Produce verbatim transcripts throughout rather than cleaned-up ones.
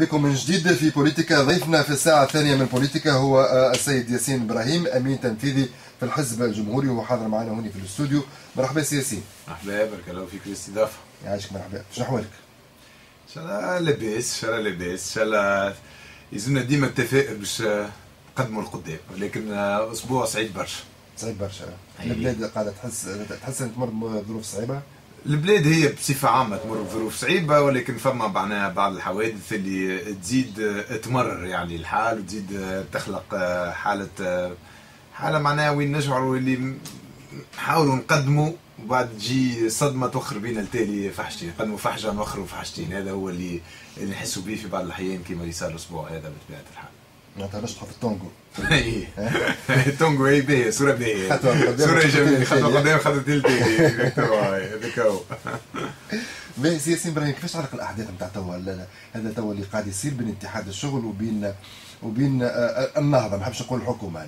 بكم من جديد في بوليتيكا. ضيفنا في الساعة الثانية من بوليتيكا هو السيد ياسين إبراهيم، أمين تنفيذي في الحزب الجمهوري، وهو حاضر معنا هنا في الاستوديو. مرحبا سي ياسين. مرحبا، بارك الله فيك الاستضافة. يعيشك. مرحبا. شنو أحوالك؟ إن شاء الله لاباس، إن شاء الله لاباس، إن شاء الله يلزمنا ديما التفاؤل باش نقدموا القدام، ولكن أسبوع صعيب برشا. صعيب برشا. البلاد قاعدة تحس تحس أن تمر بظروف صعيبة. البلاد هي بصفة عامة تمر بظروف صعيبة، ولكن فما معناها بعض الحوادث اللي تزيد تمرر يعني الحال، وتزيد تخلق حالة حالة معناها وين نشعروا اللي نحاولوا نقدموا وبعد تجي صدمة توخر بينا التالي فحشتين، نقدموا فحشة نوخروا فحشتين. هذا هو اللي اللي نحسوا به في بعض الأحيان كما اللي صار الأسبوع هذا بطبيعة الحال. معناتها نشطحوا في التونغو. اي التونغو هي باهية، صورة باهية، صورة جميلة، خطوة قدام خطوتين تالي. هذاك هو. باهي سي ياسين إبراهيم، كيفاش تعلق الأحداث نتاع توا هذا توا اللي قاعد يصير بين اتحاد الشغل وبين وبين النهضة؟ ما نحبش نقول الحكومة.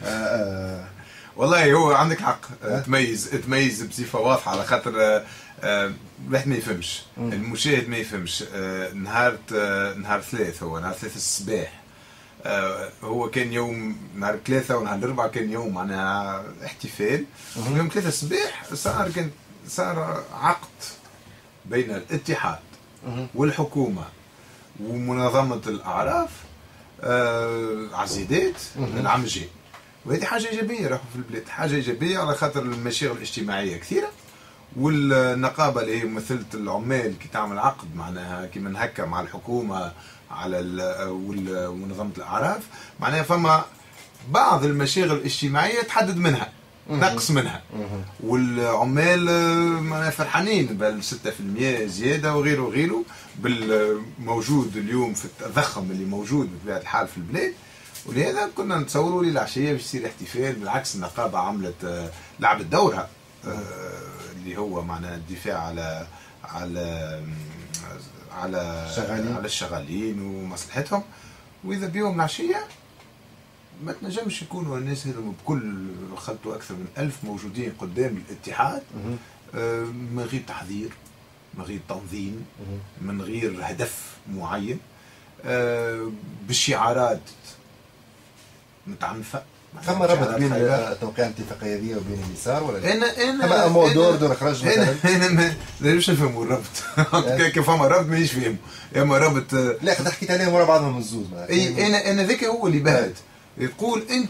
والله هو عندك حق، تميز تميز بصفه واضحه، على خاطر الواحد ما يفهمش، المشاهد ما يفهمش. نهار نهار ثلاث هو نهار ثلاث الصباح، هو كان يوم نهار ثلاثة ونهار الأربعاء كان يوم معناها احتفال. يوم ثلاثة الصباح صار كان صار عقد بين الاتحاد والحكومة ومنظمة الأعراف عزيدات العام الجاي، وهذه حاجة إيجابية راهو في البلاد، حاجة إيجابية على خاطر المشاغل الاجتماعية كثيرة، والنقابة اللي هي ممثلة العمال كي تعمل عقد معناها كيما هكا مع الحكومة على ومنظمة الأعراف، معناها فما بعض المشاغل الاجتماعية تحدد منها، نقص منها، والعمال معناها فرحانين بال ستة بالمئة زيادة وغيره وغيره بالموجود اليوم في التضخم اللي موجود بطبيعة الحال في البلاد. ولهذا كنا نتصوروا لي العشيه باش يصير احتفال. بالعكس النقابه عملت لعبت دورها اللي هو معناها الدفاع على على على شغالين. على الشغالين ومصلحتهم، واذا بيوم العشيه ما تنجمش يكونوا الناس هذوما بكل خلطوا اكثر من ألف موجودين قدام الاتحاد من غير تحضير، من غير تنظيم، من غير هدف معين، بالشعارات متعنفه. ثم ربط بين توقيع الاتفاقيه هذه وبين اليسار ولا؟ انا انا اما مو دور دور خرج مثلا. انا ما نجمش نفهموا الربط. كيف فما ربط مانيش فاهمه، اما ربط لا خد حكيت عليهم ورا بعضهم الزوز. اي انا انا ذاك هو اللي بهت تقول انت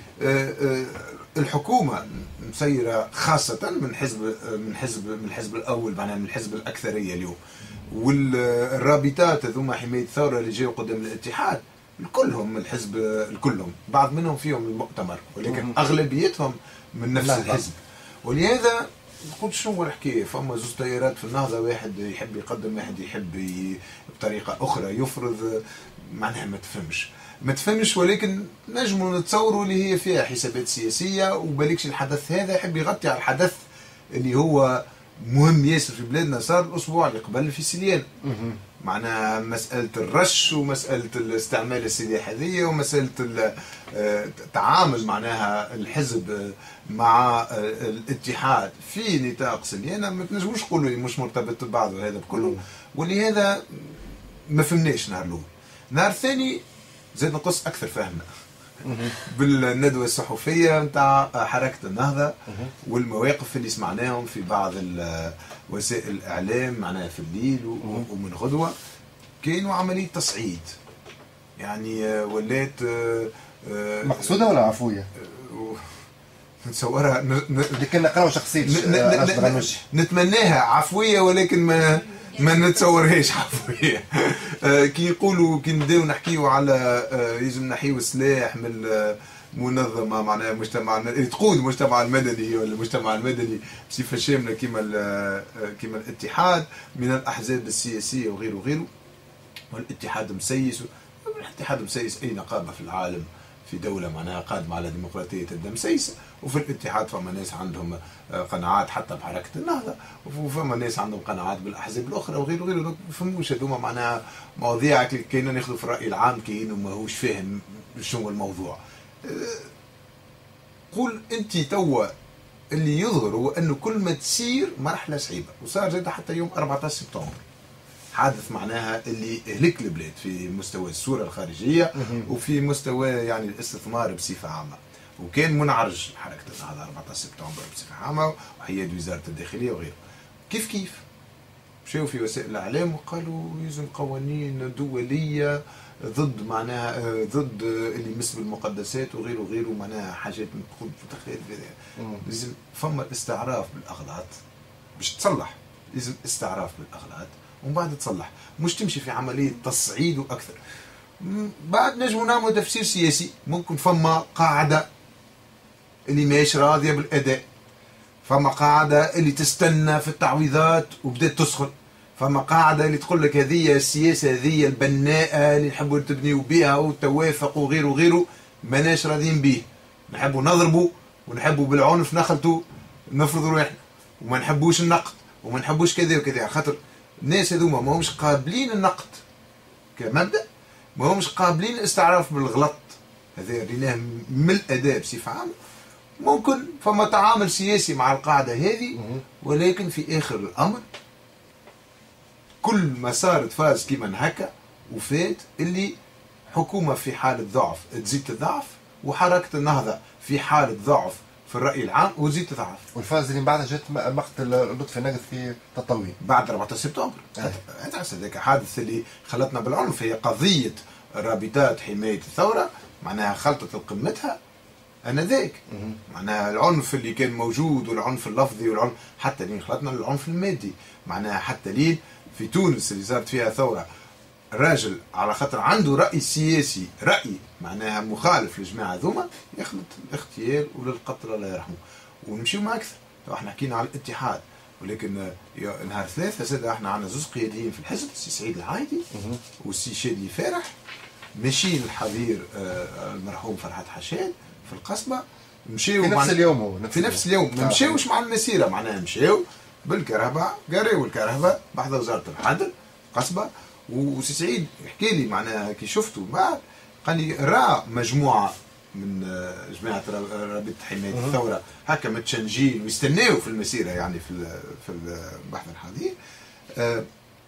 الحكومه مسيره خاصه من حزب من حزب من الحزب الاول معناها من الحزب الاكثريه اليوم، والرابطات هذوما حمايه الثوره اللي جاوا قدام الاتحاد الكلهم الحزب الكلهم، بعض منهم فيهم المؤتمر ولكن اغلبيتهم من نفس الحزب. ولهذا قلت شنو هو الحكايه؟ فما زوج تيارات في النهضه، واحد يحب يقدم واحد يحب بطريقه اخرى يفرض، معناها ما تفهمش ما تفهمش ولكن نجموا نتصوروا اللي هي فيها حسابات سياسيه، وبالكش الحدث هذا يحب يغطي على الحدث اللي هو مهم ياسر في بلادنا صار الاسبوع اللي قبل في سليان. معناها مسألة الرش ومسألة استعمال السلاح هذية ومسألة التعامل معناها الحزب مع الاتحاد في نطاق سليانة، ما تنجموش تقولوا مش مرتبط ببعض وهذا بكله. ولهذا ما فهمناش نهار الأول. نهار الثاني زاد نقص أكثر فهمنا بالندوة الصحفية نتاع حركة النهضة والمواقف اللي سمعناهم في بعض وسائل الإعلام معناها في الليل ومن غدوة، كانوا عملية تصعيد يعني ولات مقصودة ولا عفوية؟ نتصورها اللي كنا نقراو شخصية نتمناها عفوية، ولكن ما ما نتصورهاش عفوية. كي يقولوا كي نبداو نحكيو على يلزم نحيو السلاح من منظمة معناها مجتمع تقود المجتمع المدني ولا المجتمع المدني بصفة شاملة كما كما الاتحاد من الأحزاب السياسية وغيره وغيره. والاتحاد مسيس، الاتحاد مسيس أي نقابة في العالم في دولة معناها قادمة على ديمقراطية الدم مسيسة. وفي الاتحاد فما ناس عندهم قناعات حتى بحركة النهضة، وفما ناس عندهم قناعات بالأحزاب الأخرى وغيره وغيره. ما فهموش هذوما معناها مواضيع كينا ناخذوا في الرأي العام كأنه ما هوش فاهم شنو الموضوع. قول أنت توا اللي يظهر هو أنه كل ما تسير مرحلة صعيبة، وصار زاد حتى يوم أربعة عشر سبتمبر حادث معناها اللي هلك البلاد في مستوى الصوره الخارجيه وفي مستوى يعني الاستثمار بصفه عامه. وكان منعرج حركه النهضه أربعة عشر سبتمبر بصفه عامه وحياد وزاره الداخليه وغيره. كيف كيف مشاو في وسائل الاعلام وقالوا يلزم قوانين دوليه ضد معناها ضد اللي يمس بالمقدسات وغيره وغيره معناها حاجات تكون متخيل لازم فما استعراف بالاغلاط باش تصلح، لازم استعراف بالاغلاط ومن بعد تصلح، مش تمشي في عمليه تصعيد واكثر. بعد نجموا نعملوا تفسير سياسي، ممكن فما قاعده اللي ماهيش راضيه بالاداء، فما قاعده اللي تستنى في التعويضات وبدات تسخن، فما قاعده اللي تقول لك هذه السياسه هذه البناءه اللي نحبوا تبنيوا بها والتوافق وغيره وغيره ماناش راضيين به، نحبوا نضربوا ونحبوا بالعنف نخلطوا نفرضوا روحنا وما نحبوش النقد وما نحبوش كذا وكذا، خاطر الناس هذوما ما همش قابلين النقد كمبدا، ما همش قابلين الاستعراف بالغلط، هذا ريناه من الاداء بصفه عامه. ممكن فما تعامل سياسي مع القاعده هذه، ولكن في اخر الامر كل ما صارت فاز كيما هكا وفات اللي حكومه في حاله ضعف تزيد تضعف، وحركه النهضه في حاله ضعف في الراي العام وتزيد تضعف. والفاز اللي من بعدها جات مقتل لطفي نقد في تطوين بعد أربعة عشر سبتمبر. هذاك هذاك حادث اللي خلطنا بالعنف، هي قضيه رابطات حمايه الثوره معناها خلطت لقمتها انذاك، معناها العنف اللي كان موجود والعنف اللفظي والعنف حتى لين خلطنا للعنف المادي، معناها حتى لين في تونس اللي صارت فيها ثوره الراجل على خاطر عنده راي سياسي راي معناها مخالف للجماعه ذوما يخلط الاغتيال وللقتل الله يرحمه. ونمشيو مع اكثر، تو احنا حكينا على الاتحاد، ولكن نهار ثلاثة سادة احنا عندنا زوج قياديين في الحزب، السي سعيد العايدي والسي شادي فارح، ماشيين الحظير المرحوم فرحات حشاد في القصبه، مشيو في نفس اليوم هو في نفس اليوم ما مشيوش مع المسيره، معناها مشيو بالكرهبه قاريو الكرهبه بحث وزاره العدل قصبه. وسي سعيد يحكي لي معناها كي شفته بعد قال لي راه مجموعه من جماعه رابطه حمايه الثوره هكا متشنجين ويستناو في المسيره يعني في في البحث الحظير. أه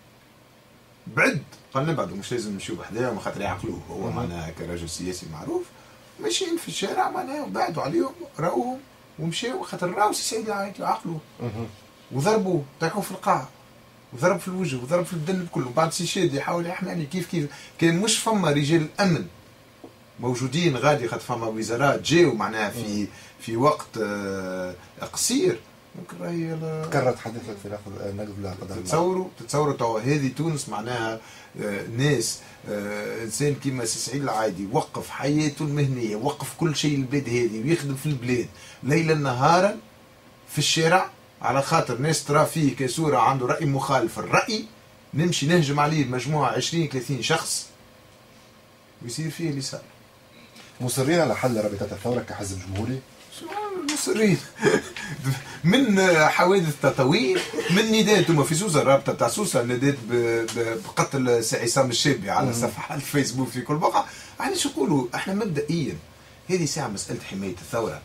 بعد قال نبعدوا مش لازم نمشيو بحذاهم خاطر يعقلوه هو معناها كرجل سياسي معروف، ماشيين في الشارع معناها وبعدوا عليهم راوهم ومشاو خاطر راهو سي سعيد العايدي عقلوه وضربوه طيحوه في القاع وضرب في الوجه وضرب في الدن كله. بعد سي شادي يحاول يحميني كيف كيف كان مش فما رجال الامن موجودين غادي خاطر فما وزارات جاوا معناها في في وقت قصير ممكن راهي كررت حديثك في نقد لا قدر الله. تتصوروا تتصوروا توا هذه تونس معناها ناس انسان كيما سي سعيد العايدي وقف حياته المهنيه وقف كل شيء البلاد هذه ويخدم في البلاد ليلا نهارا في الشارع على خاطر ناس ترى فيه كصورة عنده رأي مخالف الرأي نمشي نهجم عليه بمجموعة عشرين ثلاثين شخص ويصير فيه اللي صار. مصرين على حل رابطة الثورة كحزب جمهوري؟ مصرين من حوادث تطوير من نداءات هما في سوسة الرابطة تاع سوسة نداءات بقتل سي عصام الشابي على صفحة الفيسبوك في كل بقعة. يعني شو يقولوا احنا مبدئيا هذه ساعة مسألة حماية الثورة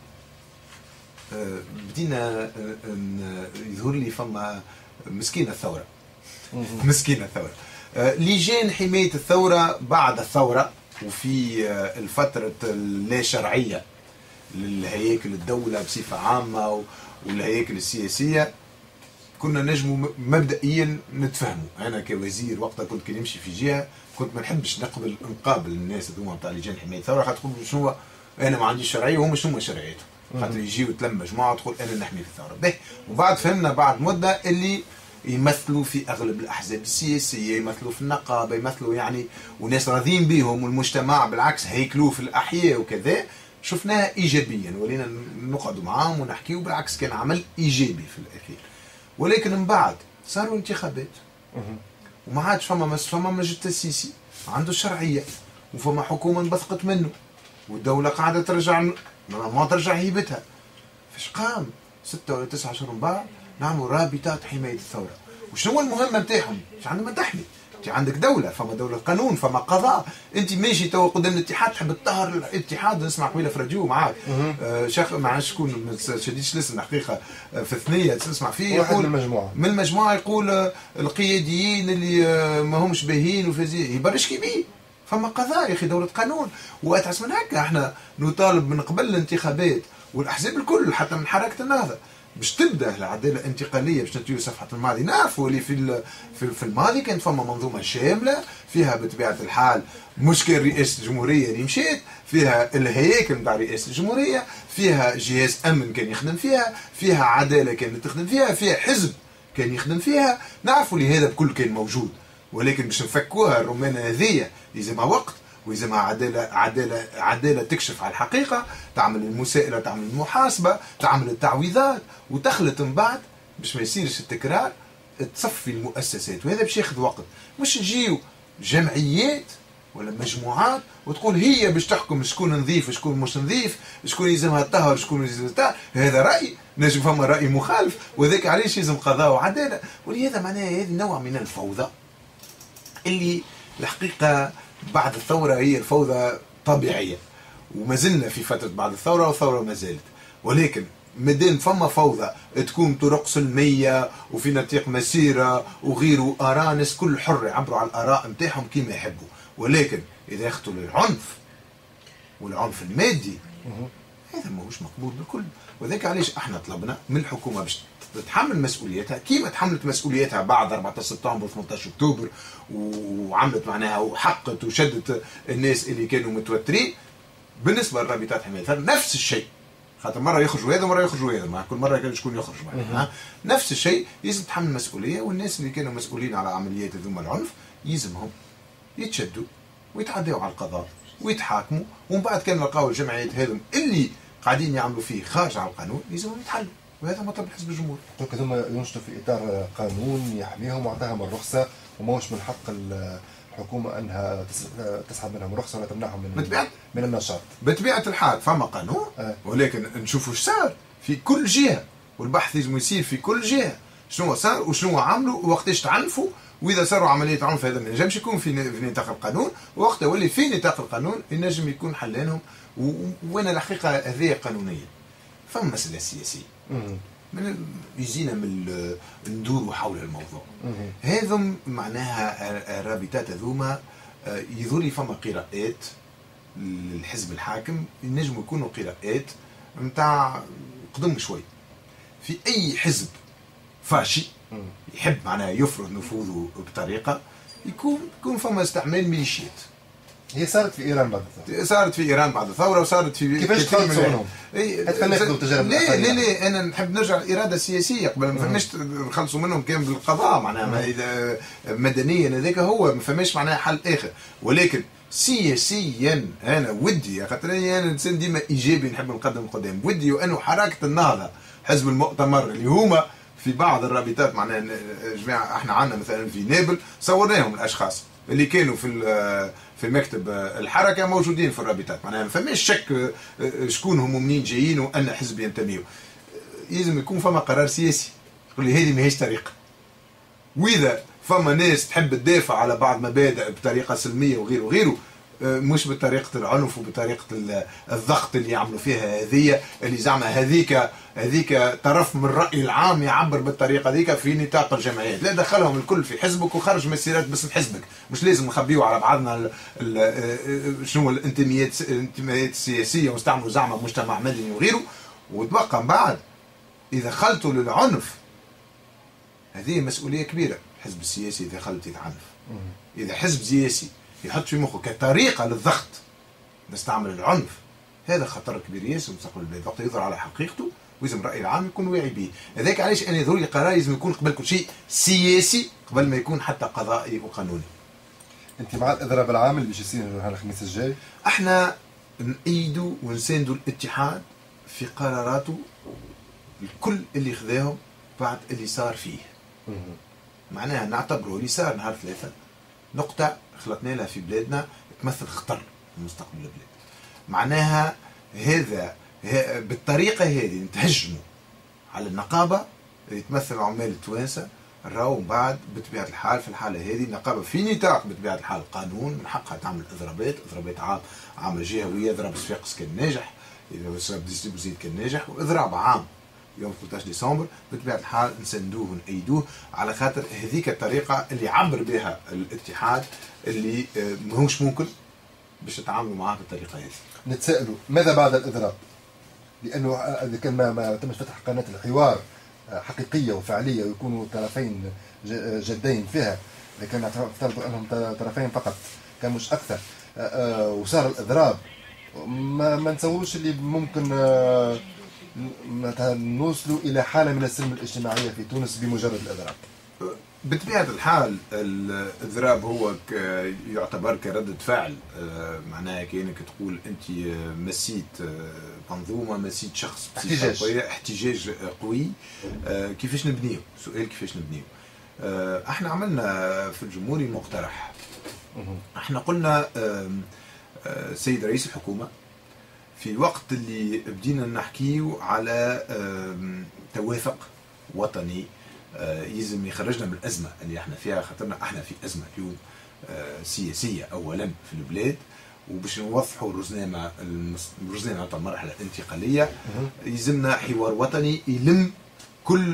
بدينا يظهر لي فما مسكينة الثورة مسكينة الثورة لجان حماية الثورة بعد الثورة وفي الفترة اللا شرعية للهياكل الدولة بصفة عامة والهياكل السياسية كنا نجموا مبدئيا نتفهموا. أنا كوزير وقتها كنت كي نمشي في جهة كنت ما نحبش نقبل نقابل الناس هذوما بتاع لجان حماية الثورة خاطر تقول شنو أنا ما عنديش شرعية وهم شنو شرعيتهم خاطر يجيو تلم مجموعه وتقول انا نحمي في الثوره به. وبعد فهمنا بعد مده اللي يمثلوا في اغلب الاحزاب السياسيه يمثلوا في النقابه يمثلوا يعني وناس راضيين بهم والمجتمع بالعكس هيكلوه في الاحياء وكذا شفناها ايجابيا ولينا نقعدوا معاهم ونحكيوا بالعكس كان عمل ايجابي في الاخير. ولكن من بعد صاروا انتخابات وما عادش فما فما مجد تاسيسي عنده الشرعيه وفما حكومه انبثقت منه والدوله قاعده ترجع ما ترجع هيبتها. فاش قام ستة ولا تسعة اشهر من بعد نعملوا رابطات حمايه الثوره. وشنو هو المهمه نتاعهم؟ مش عندهم تحمي انت عندك دوله، فما دوله قانون، فما قضاء. انت ماشي تو قدام الاتحاد تحب تطهر الاتحاد. نسمع قبيله في راديو معاك آه شيخ ما عادش شكون ما شديتش الاسم الحقيقه آه في الثنيه تسمع فيه يقول من المجموعه من المجموعه يقول آه القياديين اللي آه ما همش باهيين وفازين يبرش كيبيه. فما قضاء يا اخي، دوله قانون. واتعس من هكا احنا نطالب من قبل الانتخابات والاحزاب الكل حتى من حركه النهضه باش تبدا العداله الانتقاليه باش نتيو صفحه الماضي. نعرفوا اللي في في الماضي كانت فما منظومه شامله فيها بطبيعه الحال مشكل رئاسه الجمهوريه اللي مشيت فيها، الهياكل نتاع رئاسه الجمهوريه فيها، جهاز امن كان يخدم فيها، فيها عداله كانت تخدم فيها، فيها حزب كان يخدم فيها. نعرفوا اللي هذا بكل كان موجود، ولكن باش نفكوها الرمانه هذيا يلزمها وقت ويلزمها عداله عداله عداله تكشف على الحقيقه، تعمل المساءله، تعمل المحاسبه، تعمل التعويضات، وتخلط من بعد باش ما يصيرش التكرار، تصفي المؤسسات. وهذا باش ياخذ وقت. مش تجيو جمعيات ولا مجموعات وتقول هي باش تحكم شكون نظيف وشكون مش نظيف، شكون يلزمها طهر شكون يلزمها طهر. هذا راي، نجم فما راي مخالف، وذاك علاش يلزم قضاء وعداله. ولهذا معناها هذا نوع من الفوضى اللي الحقيقه بعد الثورة هي الفوضى طبيعية، وما زلنا في فترة بعد الثورة والثورة ما زالت. ولكن مادام فما فوضى تكون طرق سلمية وفي نطيق مسيرة وغيره، آراء ناس كل حر يعبروا على الآراء نتاعهم كيما يحبوا. ولكن إذا يخطوا للعنف والعنف المادي هذا ماهوش مقبول بالكل. وذاك علاش احنا طلبنا من الحكومة باش تتحمل مسؤوليتها كيما تحملت مسؤوليتها بعد أربعة عشر سبتمبر ثمانية عشر أكتوبر، وعملت معناها وحقت وشدت الناس اللي كانوا متوترين. بالنسبه للرابطات حمايه الثار نفس الشيء، خاطر مره يخرجوا هذا مره يخرجوا هذا، مع كل مره كان شكون يخرج معناها نفس الشيء. لازم تحمل المسؤوليه، والناس اللي كانوا مسؤولين على عمليات هذوما العنف يلزمهم يتشدوا ويتعدوا على القضاء ويتحاكموا، ومن بعد كان لقاو الجمعيات هذم اللي قاعدين يعملوا فيه خارج على القانون يلزمهم يتحلوا. وهذا مطلب حزب الجمهور. دونك هذوما ينشطوا في اطار قانون يحميهم وعطاهم الرخصه، وماهوش من حق الحكومه انها تسحب منهم الرخصه ولا تمنعهم من بطبيعة من النشاط. بطبيعه الحال فما قانون أه. ولكن نشوفوا ايش صار في كل جهه، والبحث لازم يصير في كل جهه شنو صار وشنو عملوا ووقتاش تعنفوا، واذا صاروا عمليه عنف هذا ما ينجمش يكون في في نطاق القانون، وقتها ولي في نطاق القانون ينجم يكون حلانهم. وانا الحقيقه هذه قانونيه. فما مساله سياسيه من يجينا من ندوروا حول الموضوع هذم معناها الرابطات هذوما يظهر فما قراءات للحزب الحاكم ينجموا يكونوا قراءات نتاع قدم شوي. في اي حزب فاشي يحب معناها يفرض نفوذه بطريقه يكون يكون فما استعمال ميليشيات. هي صارت في ايران بعد الثوره، صارت في ايران بعد الثوره، وصارت في كيفاش تخلصوا منهم؟ ناخذوا تجارب لا لا لا انا نحب نرجع الاراده السياسيه قبل ما فماش نخلصوا منهم كان بالقضاء معناها اذا مدنيا هذاك هو ما فماش معناها حل اخر. ولكن سياسيا انا ودي خاطر انا انسان ديما ايجابي نحب نقدم قدام ودي، وانه حركه النهضه حزب المؤتمر اللي هما في بعض الرابطات معناها جماعه احنا عندنا مثلا في نابل صورناهم الاشخاص اللي كانوا في في مكتب الحركه موجودين في الرابطات، معناها ما فماش شك شكون هم ومنين جايين وان حزب ينتميوا. لازم يكون فما قرار سياسي يقول لي هذه ماهيش طريقه. واذا فما ناس تحب تدافع على بعض مبادئ بطريقه سلميه وغيره وغيره، مش بطريقه العنف وبطريقه الضغط اللي يعملوا فيها هذية اللي زعما هذيك هذيك طرف من الراي العام يعبر بالطريقه هذيك في نطاق الجمعيات. لا دخلهم الكل في حزبك وخرج مسيرات باسم حزبك، مش لازم نخبيو على بعضنا شنو الانتماءات الانتماءات السياسيه واستعملوا زعما مجتمع مدني وغيره. وتبقى من بعد اذا خلطوا للعنف هذه مسؤوليه كبيره. الحزب السياسي اذا خلط يتعنف، اذا حزب سياسي يحط في مخه كطريقه للضغط نستعمل العنف، هذا خطر كبير ياسر مستقبل البلاد. وقت يظهر على حقيقته ولازم الراي العام يكون واعي به. هذاك علاش انا يظهر لي قرار لازم يكون قبل كل شيء سياسي قبل ما يكون حتى قضائي وقانوني. انت مع الاضراب العام اللي باش يصير الخميس الجاي؟ احنا نأيدوا ونساندوا الاتحاد في قراراته الكل اللي خذاهم بعد اللي صار فيه. معناها نعتبره اللي صار نهار ثلاثة نقطة خلطنا لها في بلادنا تمثل خطر لمستقبل البلاد. معناها هذا بالطريقة هذه نتهجموا على النقابة اللي تمثل عمال التوانسة راهو من بعد بطبيعه الحال في الحاله هذه النقابه في نطاق بطبيعه الحال قانون من حقها تعمل اضرابات، اضرابات عام عامه جهويه، اضراب صفاقس كان ناجح، اضراب بوزيد كان ناجح، واضراب عام يوم ثلاثة عشر ديسمبر بطبيعه الحال نسندوه ونأيدوه، على خاطر هذيك الطريقه اللي عبر بها الاتحاد اللي ماهوش ممكن باش يتعاملوا معاه بالطريقه هذه. نتسائلوا ماذا بعد الاضراب؟ لانه اذا كان ما, ما تمش فتح قناه الحوار حقيقيه وفعليه ويكونوا طرفين جدين فيها، لكن افترضوا انهم طرفين فقط كان مش اكثر، وصار الاضراب، ما, ما نتصوروش اللي ممكن نوصلوا الى حاله من السلم الاجتماعيه في تونس بمجرد الاضراب. بطبيعة الحال الإضراب هو يعتبر كردة فعل، معناها كأنك تقول أنت مسيت منظومة، مسيت شخص، احتجاج احتجاج قوي. كيفاش نبنيه؟ سؤال كيفاش نبنيه؟ احنا عملنا في الجمهوري مقترح، احنا قلنا سيد رئيس الحكومة في الوقت اللي بدينا نحكيه على توافق وطني يلزم يخرجنا من الازمه اللي احنا فيها، خاطرنا احنا في ازمه اليوم سياسيه اولا في البلاد، وباش نوضحوا الرزنامه الرزنامه تاع المرحله الانتقاليه يلزمنا حوار وطني يلم كل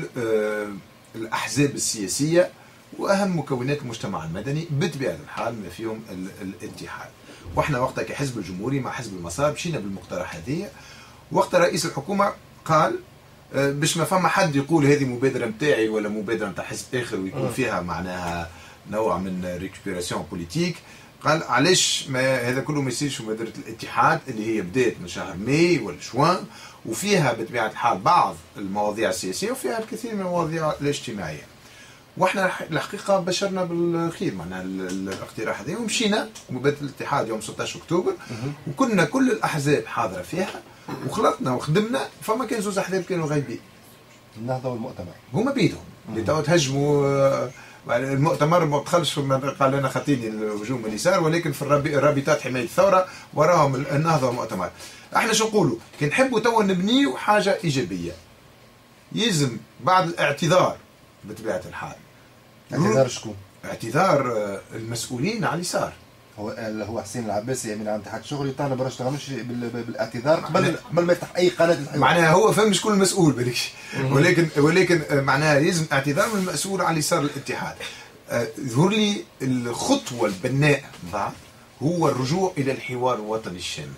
الاحزاب السياسيه واهم مكونات المجتمع المدني بطبيعه الحال ما فيهم الاتحاد. واحنا وقتها كحزب الجمهوري مع حزب المسار مشينا بالمقترح هذه. وقت رئيس الحكومه قال باش ما فما حد يقول هذه مبادره نتاعي ولا مبادره نتاع حزب اخر ويكون فيها معناها نوع من ريكوبيراسيون بوليتيك، قال علاش ما هذا كله ما يصيرش مبادره الاتحاد اللي هي بدات من شهر ماي ولا جوان، وفيها بطبيعه الحال بعض المواضيع السياسيه وفيها الكثير من المواضيع الاجتماعيه. واحنا الحقيقه بشرنا بالخير معناها الاقتراح هذا، ومشينا مبادره الاتحاد يوم ستة عشر اكتوبر، وكنا كل الاحزاب حاضره فيها وخلطنا وخدمنا. فما كان زوز احزاب كانوا غايبين، النهضه والمؤتمر هما بيدهم اللي تو تهجموا المؤتمر، ما دخلش قال لنا خاطيني الهجوم اليسار، ولكن في الرابطات حمايه الثوره وراهم النهضه والمؤتمر. احنا شو نقولوا؟ كي نحبوا تو نبنيو حاجه ايجابيه يلزم بعد الاعتذار بطبيعه الحال. اعتذار شكون؟ اعتذار المسؤولين على اليسار. هو هو حسين العباسي امين عام اتحاد الشغل يطالب رشد غنوشي بالاعتذار قبل قبل ما يفتح اي قناه الحوار. معناها هو فهم شكون المسؤول بالك، ولكن ولكن معناها يلزم اعتذار من المسؤول على يسار الاتحاد. يظهر لي الخطوه البناء بعد هو الرجوع الى الحوار الوطني الشامل،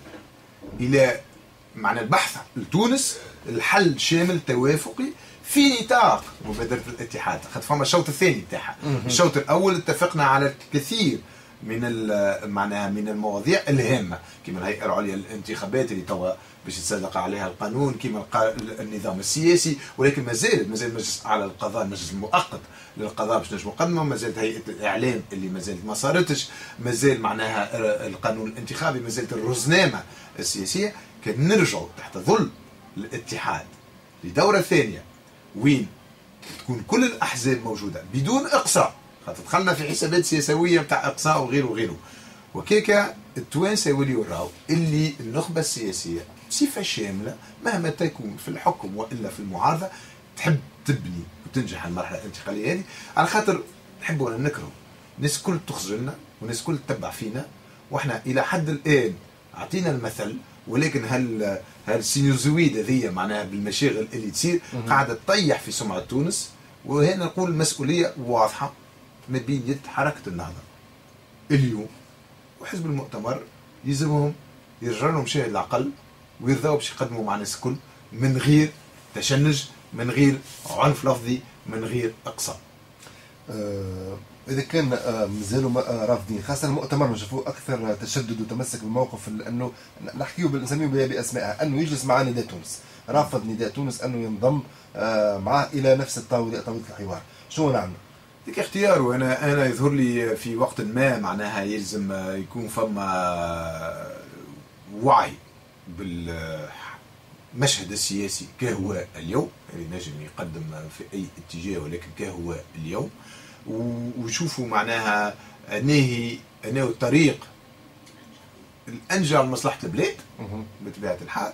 الى معنى البحث لتونس الحل شامل توافقي في نطاق مبادره الاتحاد، خاطر فما الشوط الثاني بتاعها. الشوط الاول اتفقنا على الكثير من معناها من المواضيع الهامه، كما الهيئه العليا للانتخابات اللي توا باش يتصدق عليها القانون، كما النظام السياسي، ولكن ما زال ما زال مجلس على القضاء، المجلس المؤقت للقضاء باش نجموا نقدمه، ما زالت هيئه الاعلام اللي ما زالت ما صارتش، ما زال معناها القانون الانتخابي، ما زالت الرزنامه السياسيه. كان نرجعوا تحت ظل الاتحاد لدوره ثانيه وين تكون كل الاحزاب موجوده بدون اقصاء، خاطر دخلنا في حسابات سياسويه نتاع اقصاء وغيره وغيره. وكيكا التوانسه يوليو راهو اللي النخبه السياسيه بصفه شامله مهما تكون في الحكم والا في المعارضه تحب تبني وتنجح المرحله الانتقاليه هذه، على خاطر نحبوا ولا نكرهوا الناس كل تخزلنا والناس كل تتبع فينا، واحنا الى حد الان اعطينا المثل، ولكن هل هالسينوزويد هذه معناها بالمشاغل اللي تصير قاعده تطيح في سمعه تونس. وهنا نقول المسؤوليه واضحه ما بين يد حركه النهضه اليوم وحزب المؤتمر، يلزمهم يرجعوا لهم شيء العقل ويرضوا باش يقدموا مع الناس الكل من غير تشنج، من غير عنف لفظي، من غير اقصاء. أه اذا كان مازالوا رافضين، خاصه المؤتمر نشوفوا اكثر تشدد وتمسك بالموقف، لانه نحكيه نسميه باسمائها، انه يجلس مع نداء تونس، رافض نداء تونس انه ينضم معه الى نفس الطاوله طاوله الحوار. شو نعمل؟ ذيك اختياره. انا انا يظهر لي في وقت ما معناها يلزم يكون فما وعي بالمشهد السياسي كهو اليوم، اللي نجم يقدم في اي اتجاه، ولكن كهو اليوم، ويشوفوا معناها انه انه الطريق الانجى لمصلحه البلاد بطبيعه الحال.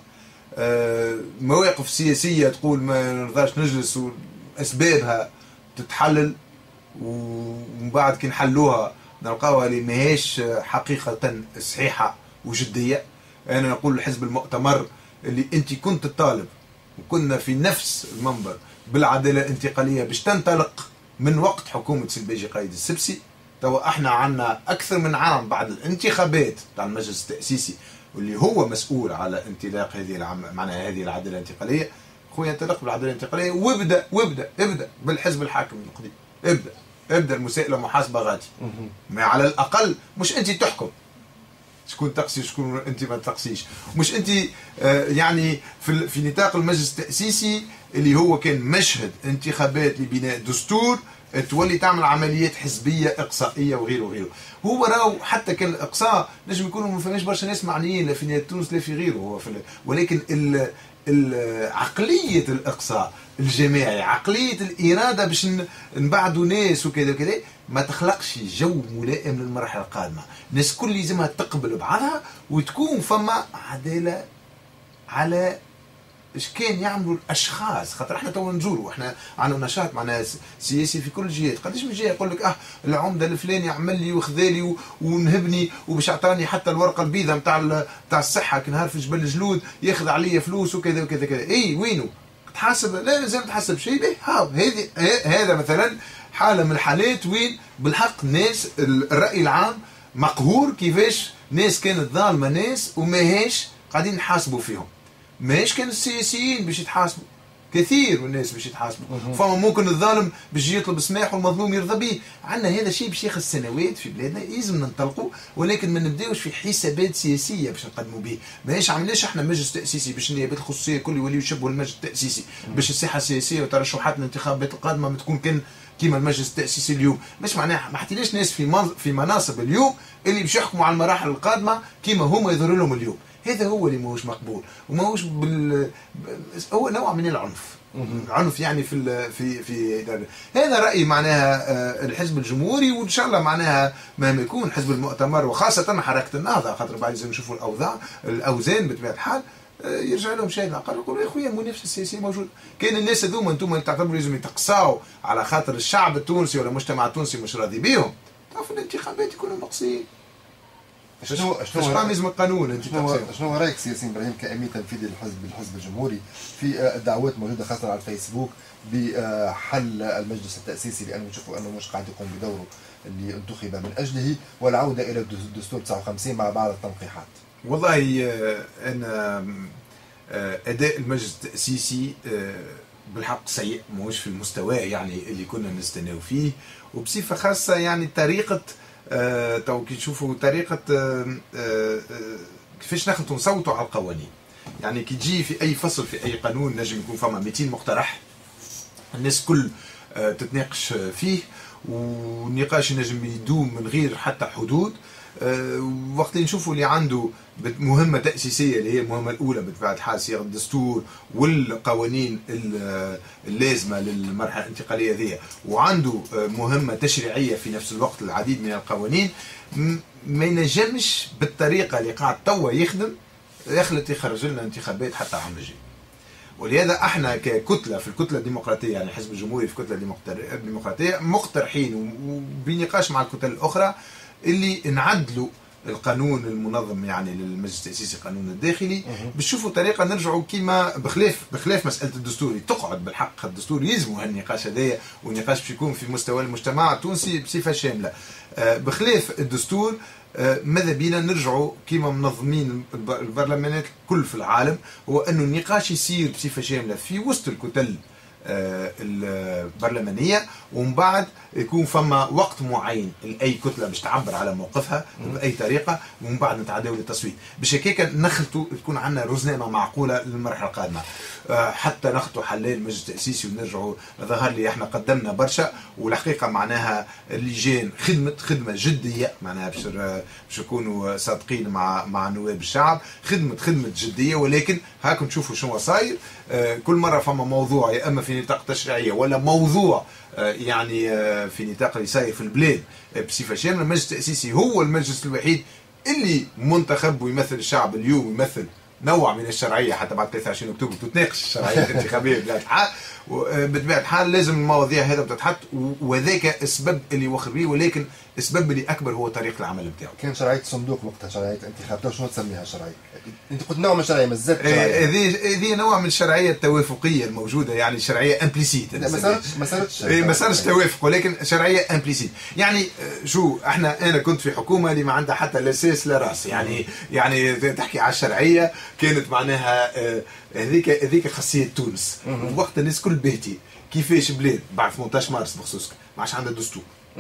مواقف سياسيه تقول ما نرضاش نجلس واسبابها تتحلل ومن بعد كي نحلوها نلقاوها اللي ماهيش حقيقة صحيحة وجدية. أنا نقول لحزب المؤتمر اللي أنت كنت طالب وكنا في نفس المنبر بالعدالة الانتقالية باش تنطلق من وقت حكومة سي البيجي قايد السبسي. توا احنا عنا أكثر من عام بعد الانتخابات تاع المجلس التأسيسي واللي هو مسؤول على انطلاق هذه العم... معناها هذه العدالة الانتقالية. خويا انطلق بالعدالة الانتقالية وابدأ وابدأ ابدأ بالحزب الحاكم القديم. ابدأ ابدأ المساءلة محاسبة غادي. ما على الأقل مش أنت تحكم شكون تقصي وشكون أنت ما تقصيش. مش أنت آه يعني في في نطاق المجلس التأسيسي اللي هو كان مشهد انتخابات لبناء دستور تولي تعمل عمليات حزبيه اقصائيه وغيره وغيره. هو راهو حتى كان الاقصاء نجم يكونوا ما فماش برشا ناس معنيين لا في نهايه تونس لا في غيره هو في ولكن ال ال عقليه الاقصاء الجماعي عقليه الاراده باش نبعدوا ناس وكذا وكذا ما تخلقش جو ملائم للمرحله القادمه. الناس كل لازمها تقبل بعضها وتكون فما عداله على اش كان يعملوا الاشخاص. خاطر احنا تو نزوروا احنا عندنا نشاط معناها سياسي في كل الجهات. قداش من جهه يقول لك اه العمده الفلاني عمل لي وخذالي ونهبني وباش اعطاني حتى الورقه البيضاء نتاع نتاع الصحه كنهار في جبل الجلود ياخذ عليا فلوس وكذا وكذا كذا. اي وينه تحاسب؟ لا لازم تحاسب شيء به. هذه هذا مثلا حاله من الحالات وين بالحق ناس الراي العام مقهور كيفاش ناس كانت ظالمه ناس وماهيش قاعدين نحاسبوا فيهم. ماهيش كان السياسيين باش يتحاسبوا كثير من الناس باش يتحاسبوا. فما ممكن الظالم باش يطلب سماح والمظلوم يرضى به. عندنا هذا الشيء باش ياخذ سنوات في بلادنا لازم ننطلقوا ولكن ما نبداوش في حسابات سياسيه باش نقدموا به. ماهيش عملناش احنا مجلس تاسيسي باش النيابات الخصوصيه كل يوليو يشبهوا المجلس التاسيسي باش الساحه السياسيه وترشحات الانتخابات القادمه ما تكون كان كيما المجلس التاسيسي اليوم. مش معناها ما حطيناش ناس في في مناصب اليوم اللي باش يحكموا على المراحل القادمه كيما هما يظهر لهم اليوم. هذا هو اللي ماهوش مقبول وماهوش بال هو نوع من العنف. العنف يعني في في في هذا رايي معناها الحزب الجمهوري وان شاء الله معناها مهما يكون حزب المؤتمر وخاصه حركه النهضه خاطر بعد لازم نشوفوا الاوضاع الاوزان بطبيعه الحال يرجع لهم شيء عقل يقولوا يا خويا المنافسه السياسيه موجود. كان الناس هذوما انتم اللي تعتبروا لازم يتقصاوا على خاطر الشعب التونسي ولا المجتمع التونسي مش راضي بهم تعرفوا الانتخابات يكونوا مقصيين. شنو شنو لازم القانون انت شنو شنو رايك سي ياسين ابراهيم كامين تنفيذي للحزب الحزب الجمهوري في الدعوات موجوده خاصه على الفيسبوك بحل المجلس التاسيسي لانه نشوفوا انه مش قاعد يقوم بدوره اللي انتخب من اجله والعوده الى الدستور تسعة وخمسين مع بعض التنقيحات؟ والله انا اداء المجلس التاسيسي بالحق سيء ماهوش في المستوى يعني اللي كنا نستناو فيه وبصفه خاصه يعني طريقه آه، تو كي تشوفوا طريقة آه، آه، كيفاش نخلطوا نصوتوا على القوانين. يعني كي تجي في أي فصل في أي قانون نجم يكون فما مئتين مقترح الناس كل آه، تتناقش فيه والنقاش نجم يدوم من غير حتى حدود. آه، وقت اللي نشوفوا اللي عنده مهمة تأسيسية اللي هي المهمة الأولى بطبيعة الحال صياغة الدستور والقوانين اللازمة للمرحلة الانتقالية ذي وعنده مهمة تشريعية في نفس الوقت العديد من القوانين ما ينجمش بالطريقة اللي قاعد توا يخدم يخلط يخرج لنا انتخابات حتى عام الجاي. ولهذا احنا ككتلة في الكتلة الديمقراطية يعني الحزب الجمهوري في الكتلة الديمقراطية مقترحين وبنقاش مع الكتل الأخرى اللي نعدلوا القانون المنظم يعني للمجلس التأسيسي القانون الداخلي باش نشوفوا طريقه نرجعوا كيما بخلاف بخلاف مساله الدستور تقعد بالحق الدستور يلزموا هالنقاش هذايا والنقاش باش يكون في مستوى المجتمع التونسي بصفه شامله. بخلاف الدستور ماذا بينا نرجعوا كيما منظمين البرلمانات الكل في العالم هو انه النقاش يصير بصفه شامله في وسط الكتل البرلمانية ومن بعد يكون فما وقت معين لأي كتلة باش تعبر على موقفها بأي طريقة ومن بعد نتعداو للتصويت باش هكاك نخلطوا تكون عندنا رزنامة معقولة للمرحلة القادمة. حتى نخلطوا حلين المجلس التأسيسي ونرجعوا ظهر لي احنا قدمنا برشا والحقيقة معناها اللجان خدمة خدمة جدية معناها باش باش يكونوا صادقين مع مع نواب الشعب خدمة خدمة جدية ولكن هاكم تشوفوا شنو صاير. كل مرة فما موضوع يا اما في نطاق تشريعية ولا موضوع يعني في نطاق اللي صاير في البلاد بصفة شاملة. المجلس التأسيسي هو المجلس الوحيد اللي منتخب ويمثل الشعب اليوم يمثل نوع من الشرعيه حتى بعد ثلاثة وعشرين اكتوبر تتناقش الشرعيه الانتخابيه بطبيعه الحال، بطبيعه الحال لازم المواضيع هذا تتحط، وذاك السبب اللي يوخر به، ولكن السبب اللي اكبر هو طريقه العمل نتاعو. كان شرعيه صندوق وقتها، شرعيه الانتخاب، تو شنو تسميها شرعيه؟ انت قلت نوع من الشرعيه مازالت هذه هذه نوع من الشرعيه التوافقيه الموجوده، يعني شرعيه امبليسيت. لا ما صارتش ما صارتش ما صارش توافق، ولكن شرعيه امبليسيت. يعني شو احنا، انا كنت في حكومه اللي ما عندها حتى لا ساس لا راس، يعني يعني تحكي على الشرعيه كانت معناها هذيك هذيك خاصيه تونس. وقت الناس كل بهتي كيفاش بلاد بعد ثمانية عشر مارس بخصوص ما عادش عندها دستور،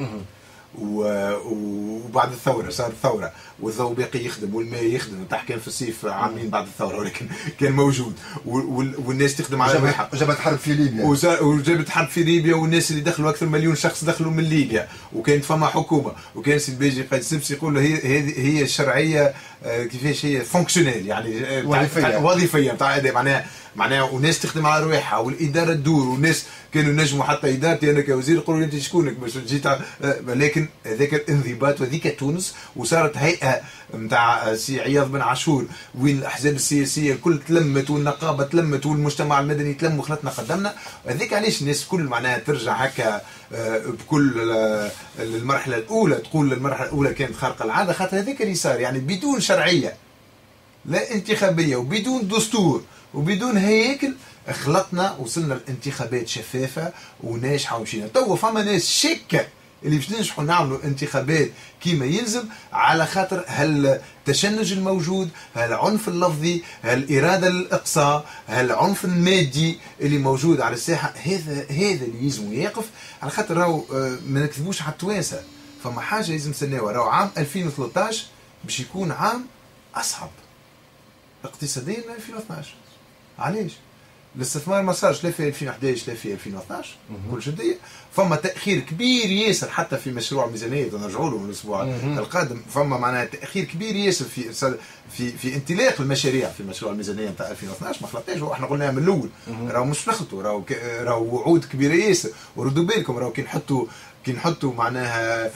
وبعد الثوره صار ثوره والضوء باقي يخدم والماء يخدم، تحت كان في الصيف عامين بعد الثوره ولكن كان موجود، والناس تخدم على روحها. وجابت حرب في ليبيا، وجابت حرب في ليبيا، والناس اللي دخلوا اكثر من مليون شخص دخلوا من ليبيا، وكانت فما حكومه، وكان سي البيجي قايد سبسي يقول هي هذه هي الشرعيه كيفاش هي فونكسيونيل، يعني وظيفيه وظيفيه نتاع معناها معناها وناس تخدم على روحها، والاداره تدور، والناس كانوا نجموا حتى ادارتي انا كوزير يقولوا انت شكونك باش جيت، لكن هذاك الانضباط وذيك تونس، وصارت هيئه نتاع سي عياض بن عاشور وين الاحزاب السياسيه الكل تلمت، والنقابه تلمت، والمجتمع المدني تلم، وخلطنا قدمنا. هذيك علاش الناس الكل معناها ترجع هكا بكل المرحله الاولى، تقول المرحله الاولى كانت خارقه العاده، خاطر هذاك اللي صار يعني بدون شرعيه لا انتخابيه وبدون دستور وبدون هياكل، خلطنا وصلنا الانتخابات شفافه وناجحه ومشينا. توا فما ناس شاكه اللي باش ننجحوا نعملوا انتخابات كيما يلزم، على خاطر هالتشنج الموجود، هالعنف اللفظي، هالاراده للاقصاء، هالعنف المادي اللي موجود على الساحه، هذا هذا اللي يلزم يقف، على خاطر راهو ما نكذبوش على التوانسه، فما حاجه لازم نستناوها، راهو عام ألفين وثلاثة عشر باش يكون عام اصعب اقتصاديا من ألفين واثناش. علاش؟ الاستثمار ما صارش لا في ألفين وأحد عشر لا في ألفين واثناش بكل جديه، فما تاخير كبير ياسر حتى في مشروع ميزانيه نرجعوا له الاسبوع القادم، فما معناها تاخير كبير ياسر في في في انطلاق المشاريع في مشروع الميزانيه نتاع ألفين واثناش. ما خلطناش، احنا قلناها من الاول، راهو مش نخلطوا، راهو راهو وعود كبيره ياسر، وردوا بالكم راهو كي نحطوا كي نحطوا معناها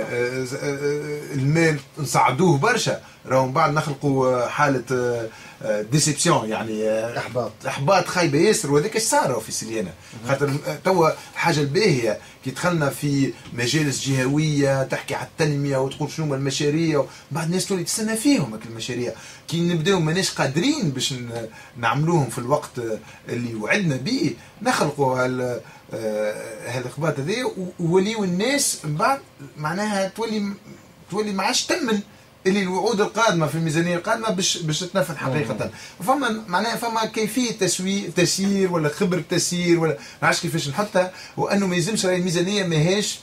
المال نصعدوه برشا، راهو من بعد نخلقوا حاله ديسيبسيون، يعني احباط احباط خايبه ياسر، وهذاك اش صار في سليانه. خاطر توا الحاجه الباهيه كي دخلنا في مجالس جهويه تحكي على التنميه وتقول شنو المشاريع، بعد الناس تولي تستنى فيهم هاك المشاريع، كي نبداو ماناش قادرين باش نعملوهم في الوقت اللي وعدنا به، نخلقوا هال هالاخبات هذه، ووليو الناس من بعد معناها تولي تولي ما عادش تمن اللي الوعود القادمه في الميزانيه القادمه باش باش تتنفذ حقيقه. فما معناها فما كيفيه تسويق تسيير ولا خبره تسيير ولا ما عادش كيفاش نحطها، وانه ما يلزمش راهي الميزانيه ماهيش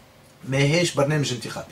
ماهيش برنامج انتخابي،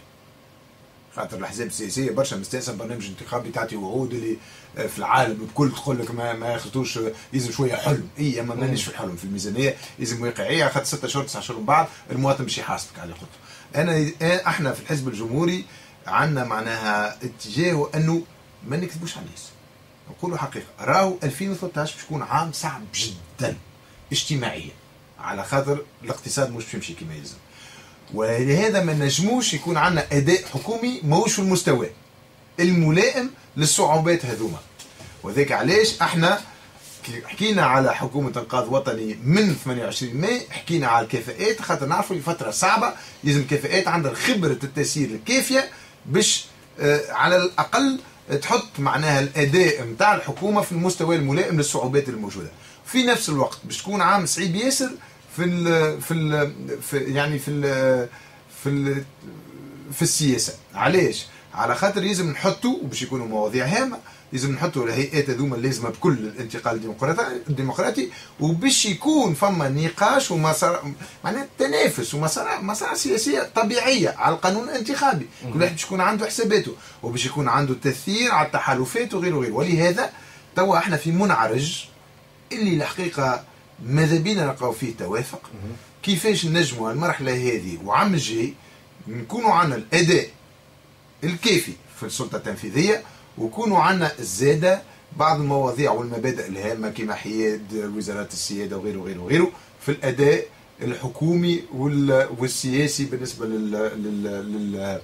خاطر الاحزاب السياسيه برشا مستانسه برنامج انتخابي تعطي وعود اللي في العالم الكل تقول لك ما ما ياخذوش، يلزم شويه حلم، اي اما مانيش في الحلم في الميزانيه، يلزم واقعيه، خاطر ستة شهور تسعة شهور من بعد المواطن باش يحاسبك على اللي قلته. انا احنا في الحزب الجمهوري عندنا معناها اتجاه انه ما نكذبوش على الناس، نقولوا حقيقه، راهو ألفين وثلاثة عشر باش يكون عام صعب جدا اجتماعيا، على خاطر الاقتصاد مش يمشي كما يلزم، ولهذا ما نجموش يكون عندنا اداء حكومي ماهوش في المستوى الملائم للصعوبات هذوما. وذاك علاش احنا حكينا على حكومه انقاذ وطني من ثمانية وعشرين ماي، حكينا على الكفاءات، خاطر نعرفوا فتره صعبه لازم الكفاءات عندها خبره التسيير الكافيه باش آه على الاقل تحط معناها الاداء نتاع الحكومه في المستوى الملائم للصعوبات الموجوده. في نفس الوقت باش تكون عام صعيب ياسر في ال في ال في يعني في ال في ال في السياسه. علاش؟ على خاطر لازم نحطوا وباش يكونوا مواضيع هامه، لازم نحطوا الهيئات هذوما اللازمه بكل الانتقال الديمقراطي، وباش يكون فما نقاش ومسار معناها تنافس ومسار مسار سياسيه طبيعيه على القانون الانتخابي، كل واحد باش يكون عنده حساباته وباش يكون عنده تاثير على التحالفات وغيره وغيره. ولهذا توا احنا في منعرج اللي الحقيقه ماذا بينا نلقاو فيه توافق كيفاش نجموا المرحله هذه وعام الجاي نكونوا عندنا الاداء الكافي في السلطه التنفيذيه، ويكونوا عندنا زاده بعض المواضيع والمبادئ الهامه كما حياد وزارات السياده وغيره وغيره وغيره في الاداء الحكومي والسياسي بالنسبه لل لل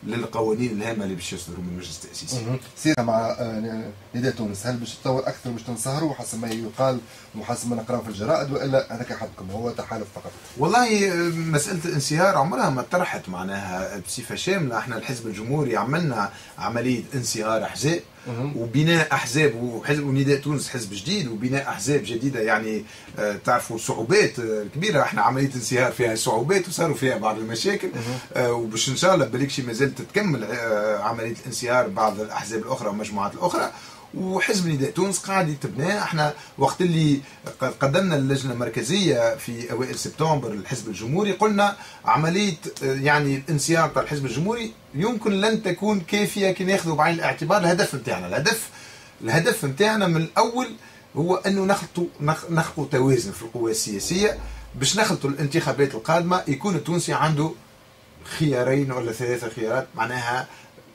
للقوانين الهامه اللي باش يصدروا من المجلس التاسيسي. سيرة مع نداء تونس، هل باش تطور اكثر باش تنسهروا حسب ما يقال وحسب ما نقرأ في الجرائد، والا هذاك حدكم هو تحالف فقط؟ والله مساله الانصهار عمرها ما طرحت معناها بصفه شامله. احنا الحزب الجمهوري عملنا عمليه انصهار احزاب وبناء احزاب، وحزب ونداء تونس حزب جديد وبناء احزاب جديده، يعني آه تعرفوا صعوبات آه كبيره. احنا عمليه انصهار فيها صعوبات وصاروا فيها بعض المشاكل، آه وباش ان شاء الله بالكش ما زالت تتكمل آه عمليه الانصهار بعض الاحزاب الاخرى والمجموعات الاخرى. وحزب نداء تونس قاعد يتبنى. احنا وقت اللي قدمنا اللجنه المركزيه في اوائل سبتمبر الحزب الجمهوري قلنا عمليه يعني الانصياع تاع الحزب الجمهوري يمكن لن تكون كافيه كي ناخذوا بعين الاعتبار الهدف نتاعنا. الهدف الهدف نتاعنا من الاول هو انه نخلطوا نخلقوا توازن في القوى السياسيه باش نخلطوا الانتخابات القادمه يكون التونسي عنده خيارين ولا ثلاثه خيارات، معناها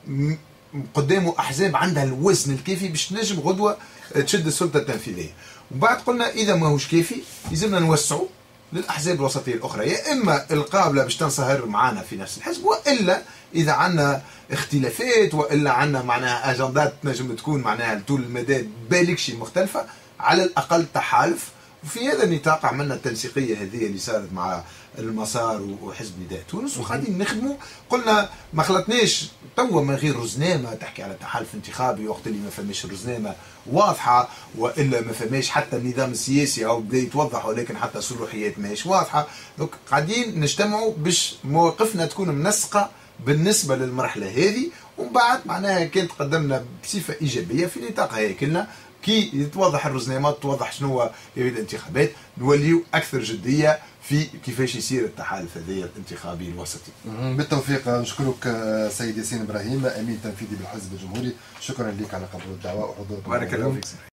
قدامه احزاب عندها الوزن الكافي باش تنجم غدوه تشد السلطه التنفيذيه. وبعد قلنا اذا ما هوش كافي لازمنا نوسعوا للاحزاب الوسطيه الاخرى، يا اما القابله باش تنصهر معنا في نفس الحزب، والا اذا عندنا اختلافات والا عندنا معناها اجندات تنجم تكون معناها طول المدى بالكشي مختلفه، على الاقل تحالف. وفي هذا النطاق عملنا التنسيقيه هذه اللي صارت مع المسار وحزب نداء تونس وقاعدين نخدموا. قلنا ما خلطناش توا من غير رزنامه تحكي على تحالف انتخابي وقت اللي ما فماش رزنامه واضحه، والا ما فماش حتى النظام السياسي او بدا يتوضح ولكن حتى الصلاحيات ماهيش واضحه. دونك قاعدين نجتمعوا باش مواقفنا تكون منسقه بالنسبه للمرحله هذه، ومن بعد معناها كانت قدمنا بصفه ايجابيه في نطاق هيكلنا كي يتوضح الرزنامات توضح شنو هي الانتخابات نوليو اكثر جديه في كيفاش يصير التحالف هذايا الانتخابي الوسطي. بالتوفيق. نشكرك سيد ياسين ابراهيم امين تنفيذي بالحزب الجمهوري، شكرا لك على قبول الدعوه وحضورك. بارك الله فيك.